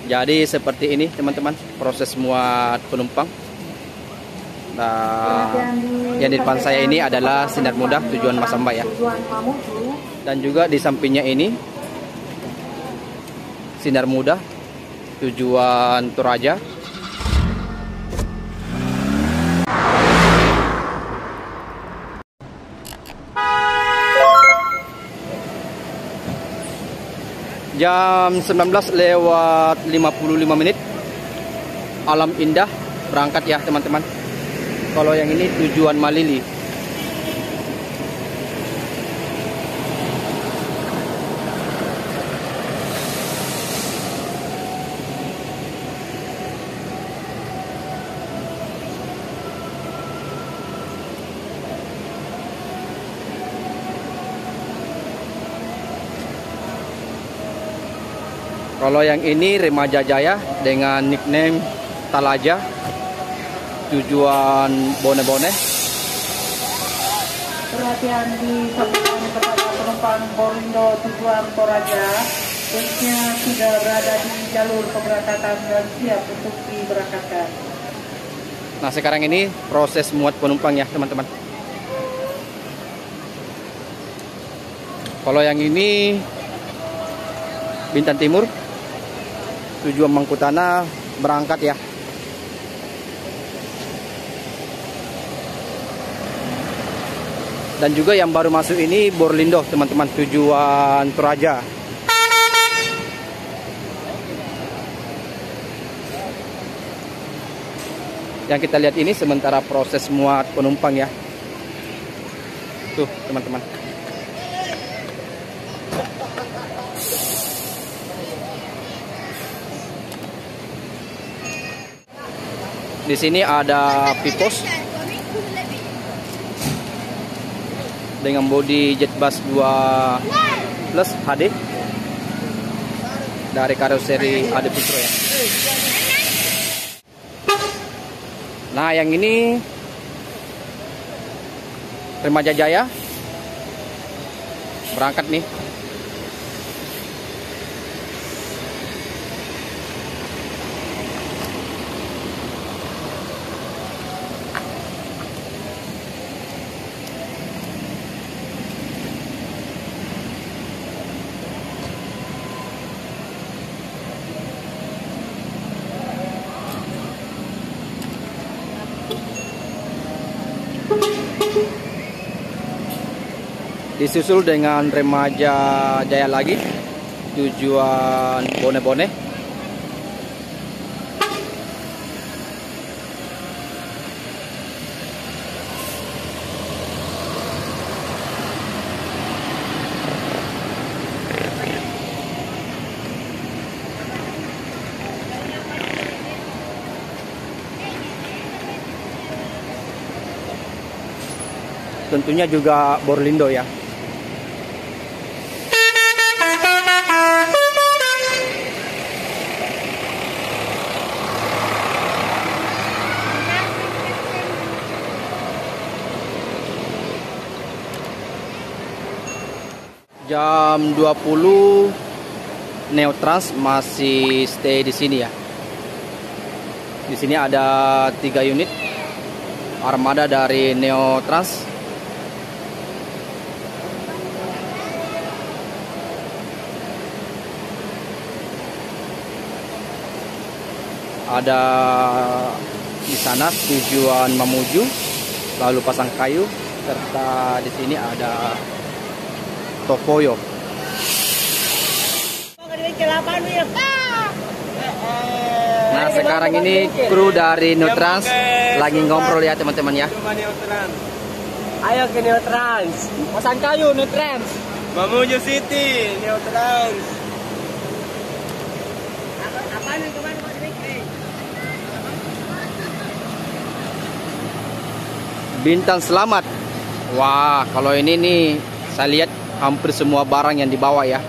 Jadi seperti ini teman-teman proses muat penumpang. Nah, yang di depan saya ini adalah Sinar Muda tujuan Masamba ya. Dan juga di sampingnya ini Sinar Muda tujuan Toraja. Jam 19:55. Alam Indah berangkat ya teman-teman. Kalau yang ini tujuan Malili. Kalau yang ini Remaja Jaya dengan nickname Talaja tujuan Bone-Bone. Perhatian disampaikan kepada penumpang Borindo tujuan Toraja, busnya sudah berada di jalur keberangkatan dan siap untuk diberangkatkan. Nah sekarang ini proses muat penumpang ya teman-teman. Kalau yang ini Bintan Timur tujuan Mangkutana berangkat ya. Dan juga yang baru masuk ini Borlindo teman-teman tujuan Toraja. Yang kita lihat ini sementara proses muat penumpang ya. Tuh teman-teman. Di sini ada Pipos dengan bodi Jetbus 2 Plus HD dari karoseri Adi Putro ya. Nah yang ini Remaja Jaya berangkat nih. Disusul dengan Remaja Jaya lagi tujuan Bone-Bone. Tentunya juga Borlindo ya. Jam 20 Neotrans masih stay di sini ya. Di sini ada 3 unit armada dari Neotrans. Ada di sana tujuan Mamuju, lalu Pasangkayu, serta di sini ada Tokoyo. Nah sekarang ini kru dari Neotrans lagi ngobrol ya teman-teman ya. Ayo ke Neotrans, Pasangkayu Neotrans, Mamuju City Neotrans. Apaan yang kemarin Pak Dwi? Bintan Selamat. Wah kalau ini nih saya lihat hampir semua barang yang dibawa ya.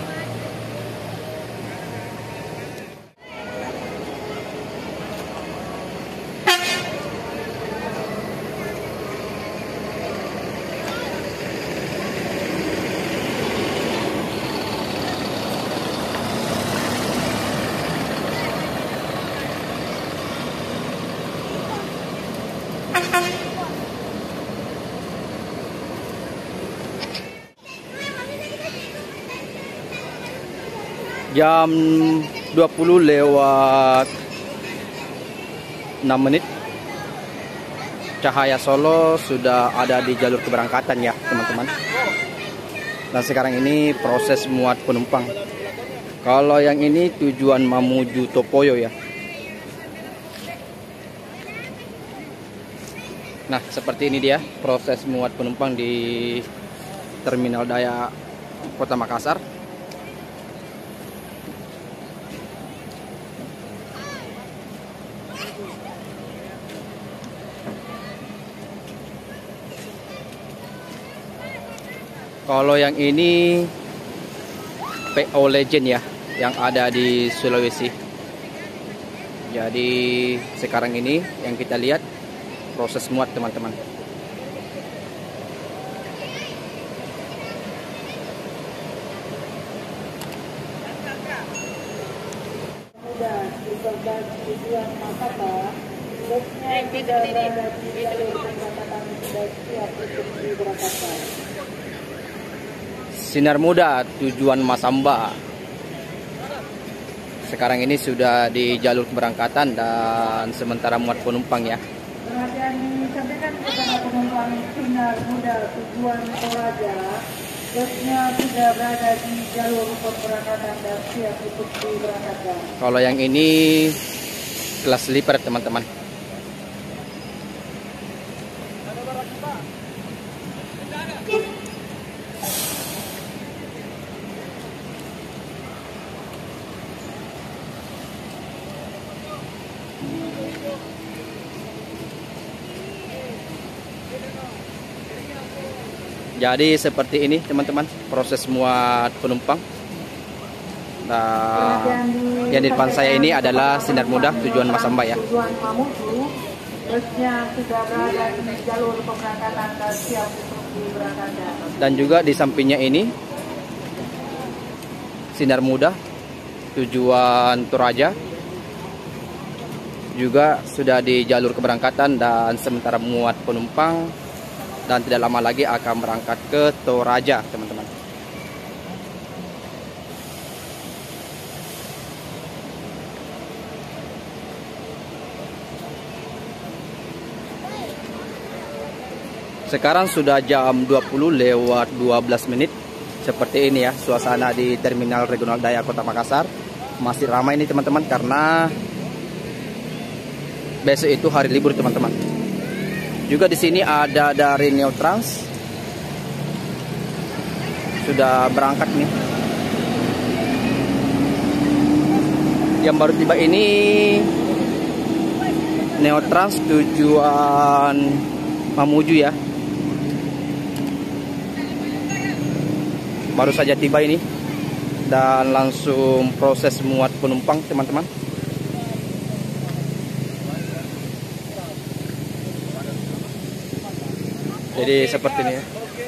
Jam 20 lewat 6 menit. Cahaya Solo sudah ada di jalur keberangkatan ya teman-teman. Dan sekarang ini proses muat penumpang. Kalau yang ini tujuan Mamuju Topoyo ya. Nah seperti ini dia proses muat penumpang di Terminal Daya Kota Makassar. Kalau yang ini PO Legend ya, yang ada di Sulawesi. Jadi sekarang ini yang kita lihat proses muat teman-teman. Mudah disorban tujuan Makassar, busnya sudah berada di jalur keberangkatan sudah siap untuk diberangkatkan. Sinar Muda tujuan Masamba. Sekarang ini sudah di jalur keberangkatan dan sementara muat penumpang ya. Perhatian disampaikan kepada penumpang Sinar Muda tujuan Toraja, busnya sudah berada di jalur keberangkatan dan siap untuk diberangkatkan. Kalau yang ini kelas sleeper teman-teman. Jadi seperti ini teman-teman proses muat penumpang. Nah, yang di depan saya ini adalah Sinar Muda tujuan Masamba ya. Tujuan Mamuju, busnya sudah berada di jalur keberangkatan dan siap untuk diberangkatkan. Dan juga di sampingnya ini Sinar Muda tujuan Toraja juga sudah di jalur keberangkatan dan sementara muat penumpang. Dan tidak lama lagi akan berangkat ke Toraja teman-teman. Sekarang sudah jam 20 lewat 12 menit. Seperti ini ya suasana di Terminal Regional Daya Kota Makassar. Masih ramai ini teman-teman karena besok itu hari libur teman-teman. Juga di sini ada dari Neotrans sudah berangkat nih. Yang baru tiba ini Neotrans tujuan Mamuju ya. Baru saja tiba ini dan langsung proses muat penumpang teman-teman. Jadi seperti ini ya.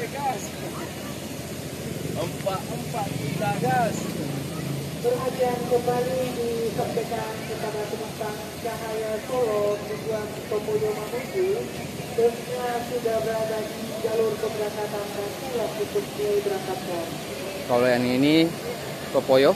Perhatian kembali disampaikan kepada penumpang Cahaya Solo tujuan Topoyo Mamuju, busnya sudah berada di jalur keberangkatan dan siap untuk diberangkatkan. Kalau yang ini Topoyo.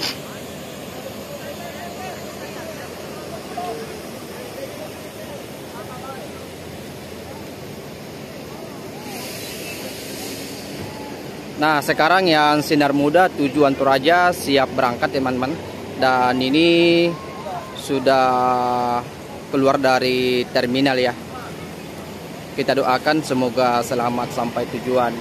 Nah sekarang yang Sinar Muda tujuan Toraja siap berangkat teman-teman. Dan ini sudah keluar dari terminal ya. Kita doakan semoga selamat sampai tujuan.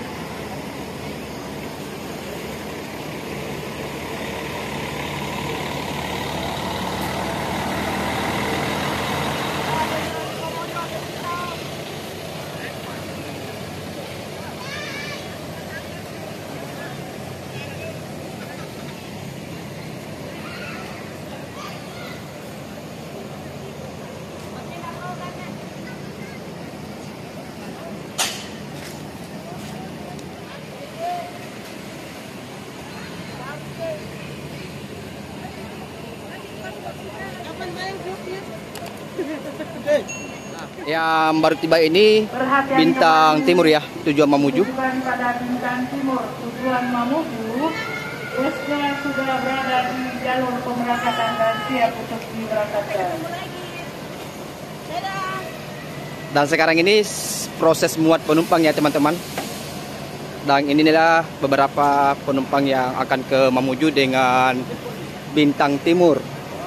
Yang baru tiba ini Bintang Timur ya, tujuan Mamuju. Tujuan pada Bintang Timur, tujuan Mamuju, Busnya sudah berada di jalur pemberangkatan dan siap untuk diberangkatkan. Dan sekarang ini proses muat penumpang ya teman-teman. Dan inilah beberapa penumpang yang akan ke Mamuju dengan Bintang Timur.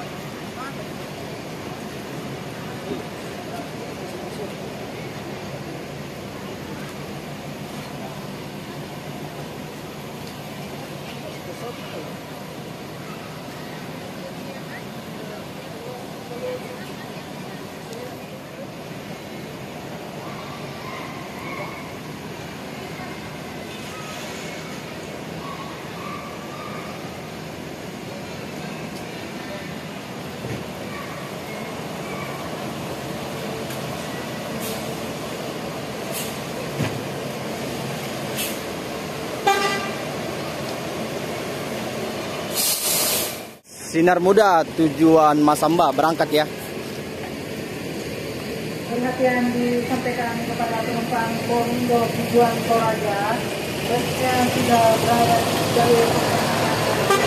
Sinar Muda tujuan Masamba berangkat ya. Perhatian disampaikan kepada penumpang Bolindo tujuan Toraja. Busnya sudah berada di jalur pemberangkatan.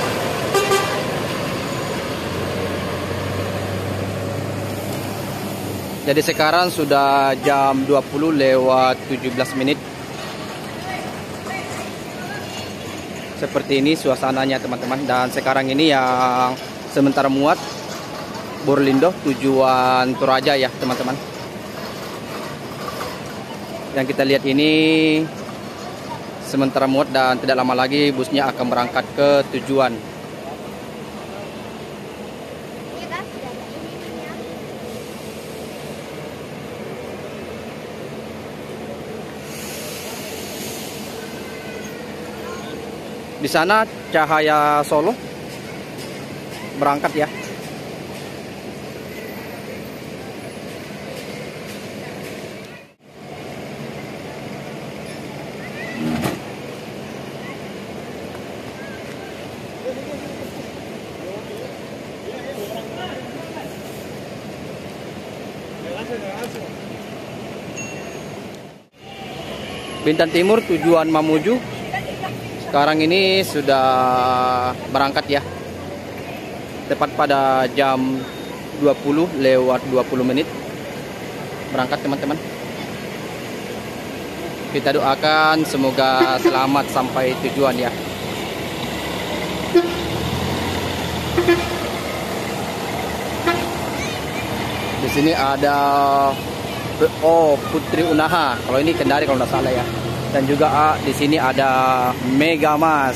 Jadi sekarang sudah jam 20 lewat 17 menit. Seperti ini suasananya teman-teman. Dan sekarang ini yang sementara muat Bolindo tujuan Toraja ya teman-teman. Yang kita lihat ini sementara muat dan tidak lama lagi busnya akan berangkat ke tujuan. Di sana Cahaya Solo berangkat ya. Bintang Timur tujuan Mamuju sekarang ini sudah berangkat ya. Tepat pada jam 20 lewat 20 menit berangkat teman-teman. Kita doakan semoga selamat sampai tujuan ya. Di sini ada Putri Unaha. Kalau ini Kendari kalau tidak salah ya. Dan juga di sini ada Mega Mas.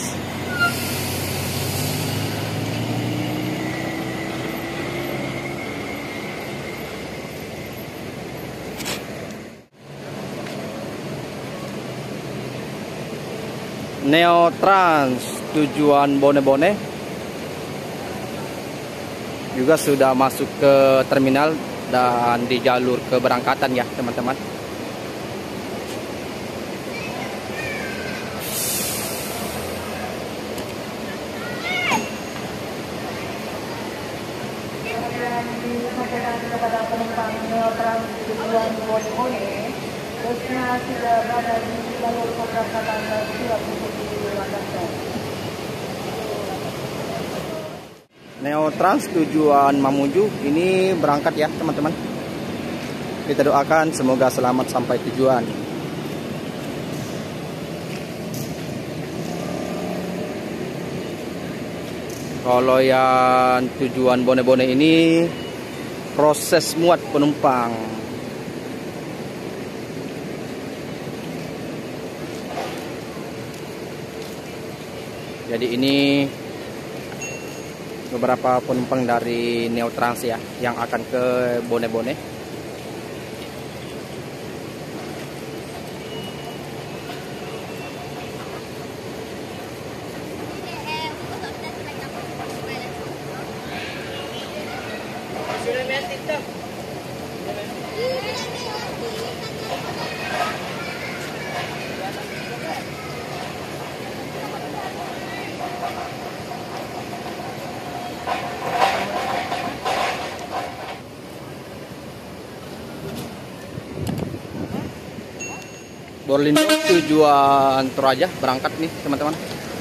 Neo Trans tujuan Bone-Bone juga sudah masuk ke terminal dan di jalur keberangkatan ya teman-teman. Disampaikan kepada penumpang Neo Trans tujuan Bone-Bone, busnya sudah berada di jalur pemberangkatan dan siap untuk diberangkatkan. Neo Trans tujuan Mamuju ini berangkat ya teman-teman. Kita doakan semoga selamat sampai tujuan. Kalau yang tujuan Bone-Bone ini proses muat penumpang. Jadi ini beberapa penumpang dari Neo Trans ya yang akan ke Bone-Bone. Bolindo tujuan Toraja berangkat nih teman-teman.